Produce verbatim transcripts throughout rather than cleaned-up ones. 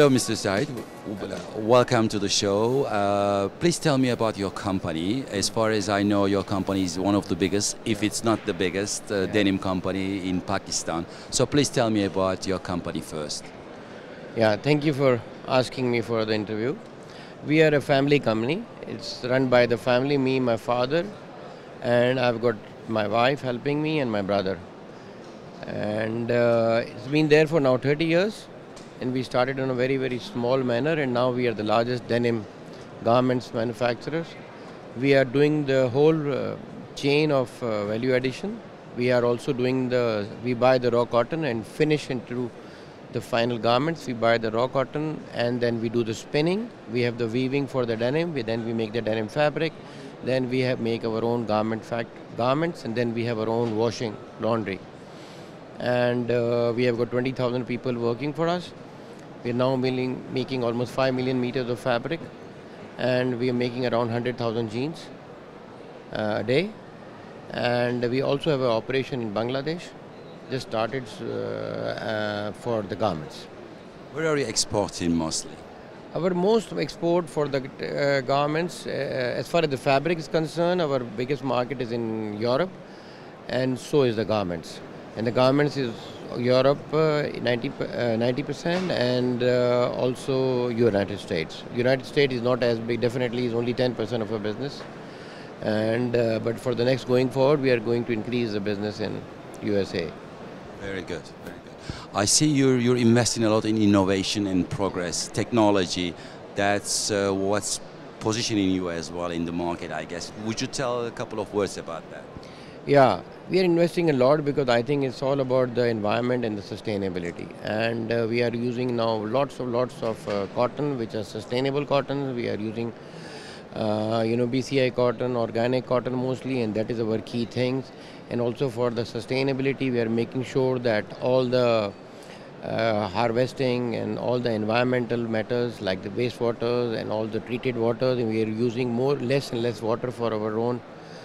Hello, Mister Said. W- Welcome to the show. Uh, please tell me about your company. As far as I know, your company is one of the biggest, if it's not the biggest, uh, Yeah. denim company in Pakistan. So please tell me about your company first. Yeah, thank you for asking me for the interview. We are a family company. It's run by the family, me, my father, and I've got my wife helping me and my brother. And uh, it's been there for now thirty years. And we started in a very, very small manner, and now we are the largest denim garments manufacturers. We are doing the whole uh, chain of uh, value addition. We are also doing the, we buy the raw cotton and finish into the final garments. We buy the raw cotton and then we do the spinning. We have the weaving for the denim. We, then we make the denim fabric. Then we have make our own garment fact garments, and then we have our own washing laundry. And uh, we have got twenty thousand people working for us. We are now milling, making almost five million meters of fabric, and we are making around one hundred thousand jeans uh, a day. And we also have an operation in Bangladesh, just started uh, uh, for the garments. Where are you exporting mostly? Our most export for the uh, garments, uh, as far as the fabric is concerned, our biggest market is in Europe, and so is the garments. And the garments is Europe uh, ninety, uh, ninety percent, and uh, also United States. United States is not as big, definitely is only ten percent of our business. And uh, but for the next going forward, we are going to increase the business in U S A. Very good, very good. I see you're, you're investing a lot in innovation and progress, technology. That's uh, what's positioning you as well in the market, I guess. Would you tell a couple of words about that? Yeah, we are investing a lot because I think it's all about the environment and the sustainability. And uh, we are using now lots of lots of uh, cotton, which are sustainable cotton. We are using, uh, you know, B C I cotton, organic cotton mostly, and that is our key things. And also for the sustainability, we are making sure that all the uh, harvesting and all the environmental matters like the wastewaters and all the treated waters, and we are using more less and less water for our own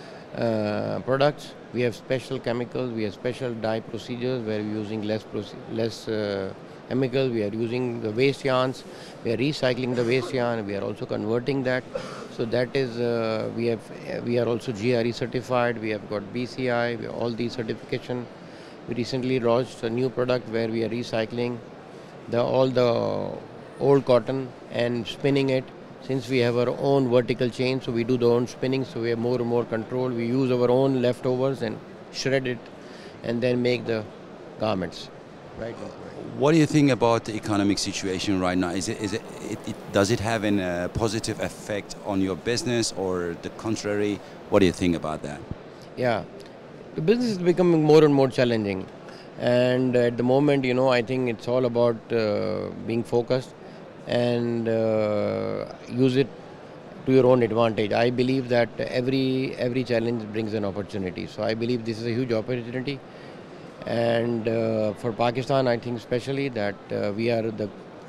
uh, products. We have special chemicals, we have special dye procedures where we're using less less uh, chemicals. We are using the waste yarns, we are recycling the waste yarn, we are also converting that. So that is, uh, we have, we are also G R E certified, we have got B C I, we have all these certification. We recently launched a new product where we are recycling the all the old cotton and spinning it. Since we have our own vertical chain, so we do the own spinning, so we have more and more control. We use our own leftovers and shred it and then make the garments. Right. What do you think about the economic situation right now? Is it, is it, it, it does it have a uh, positive effect on your business or the contrary? What do you think about that? Yeah, the business is becoming more and more challenging. And at the moment, you know, I think it's all about uh, being focused and uh, use it to your own advantage. I believe that every every challenge brings an opportunity. So I believe this is a huge opportunity. And uh, for Pakistan, I think especially that uh, we are the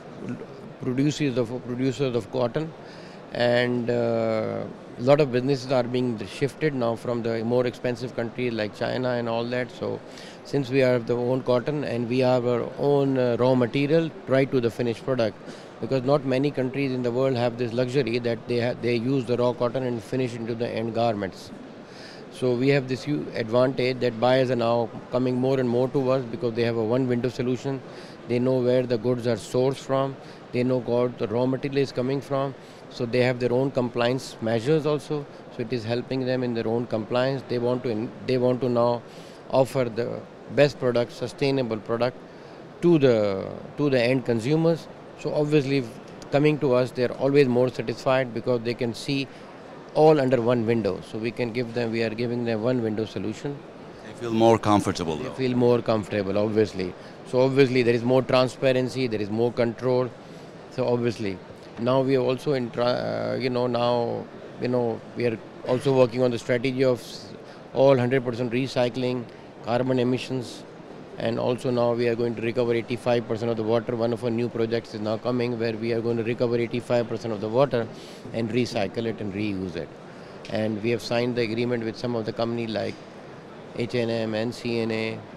producers of producers of cotton, and a lot of businesses are being shifted now from the more expensive countries like China and all that. So since we have the own cotton and we have our own uh, raw material right to the finished product, because not many countries in the world have this luxury that they ha they use the raw cotton and finish into the end garments. So we have this huge advantage that buyers are now coming more and more to us because they have a one window solution. They know where the goods are sourced from. They know what the raw material is coming from. So they have their own compliance measures also. So it is helping them in their own compliance. They want to they want to now offer the best product, sustainable product to the to the end consumers. So obviously coming to us, they are always more satisfied because they can see all under one window. So we can give them, we are giving them one window solution. They feel more comfortable They though. feel more comfortable, obviously. So obviously there is more transparency, there is more control. So obviously, now we are also in, uh, you know, now, you know, we are also working on the strategy of all one hundred percent recycling, carbon emissions, and also now we are going to recover eighty-five percent of the water. One of our new projects is now coming where we are going to recover eighty-five percent of the water and recycle it and reuse it. And we have signed the agreement with some of the company like H and M, N C N A,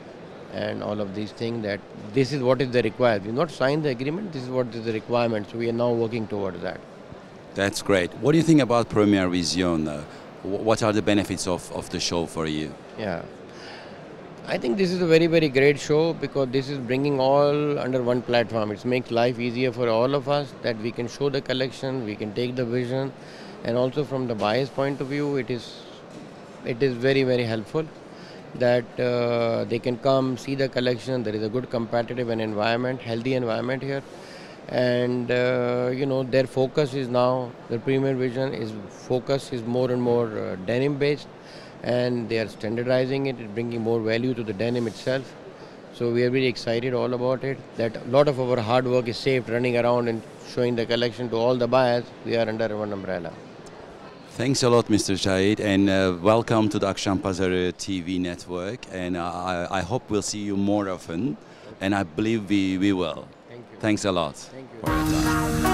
and all of these things, that this is what is the required. We've not signed the agreement, this is what is the requirement, so we are now working towards that. That's great. What do you think about Premiere Vision? Uh, wh- what are the benefits of, of the show for you? Yeah. I think this is a very, very great show because this is bringing all under one platform. It makes life easier for all of us that we can show the collection, we can take the vision, and also from the buyer's point of view, it is it is very, very helpful that uh, they can come see the collection. There is a good competitive and environment, healthy environment here, and uh, you know their focus is now the Premier Vision is focus is more and more uh, denim based, and they are standardizing it, bringing more value to the denim itself. So we are very excited all about it, that a lot of our hard work is saved running around and showing the collection to all the buyers. We are under one umbrella. Thanks a lot, Mister Shahid, and uh, welcome to the Akşam Pazarı T V network. And I, I hope we'll see you more often, and I believe we, we will. Thank you. Thanks a lot Thank you. for your time.